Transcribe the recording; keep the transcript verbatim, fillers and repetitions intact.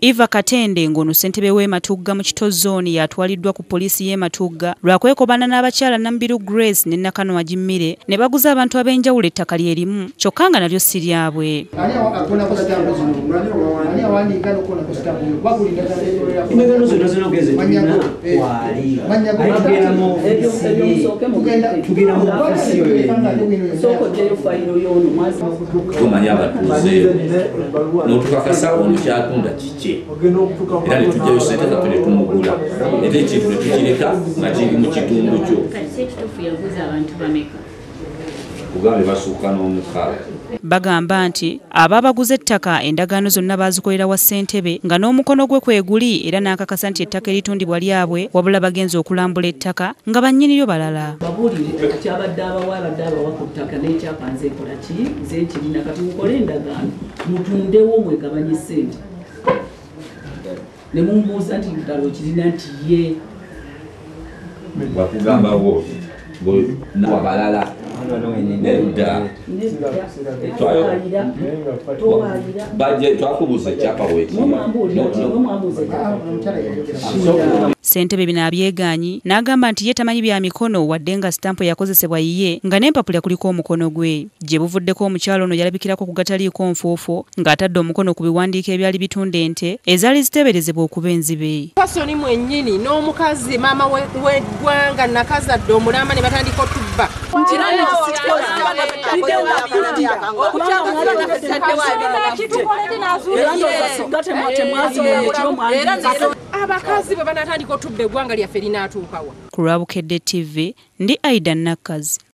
Eva Katende ngono Ssentebe w'e Matugga mu Kito Zone yatwaliddwa ku poliisi y'e Matugga lwakwekobana n'abakyala Nambiru Grace ne Nakano Ajimmire ne baguza abantu ab'enjawulo ettaka lyerimu kyokka nga nalyo si lyabwe. Tumanya abatuuze n'otukakasa ono kyatunda kiki era ne tujjayo ssente zaffe ne tumugula era ekintu ne tukireka nga kiri mu kitundu kyo kugambe basuuka n'omukaaga. Bagamba nti ababaguza ettaka endagaano zonna baazikolera wa Ssentebe nga n'omukono gwe kweguli era n'akakasa nti ettaka eritundibwa lyabwe wabula bagenza okulambula ettaka nga bannyiniryo balala. Babuulire kyabadde abawa abadde abawa ku ttaka n'ekyapanze ekola ki nze nkirina kati mukole endagaano mutundewo mwegabanye ssente ne mumbuuza nti ddala okirina nti ye bakugambawo n'abalala nedda twakubuza ekyapa weekiri. Ssentebe bino abyegaanyi n'agamba nti ye tamanyi bya mikono wadde nga sitampu yakozesebwa yiye nga n'empapula kuliko omukono gwe. Gye buvuddeko omukyalo ono yalabikirako ku gataliiko nfuufu ng'atadde omukono ku biwandiiko ebyali bitunda ente ezaali ziteeberezebwa okuba enzibe. Pasoni mwennyini n'omukazi maama w'eggwanga nakazadde omulamba ne batandika otubba. Abakazi bwe banatandika otubba eggwanga lyaffe linaatuukawa. Ku Lwabukedde T V ndi Aida Nakazi.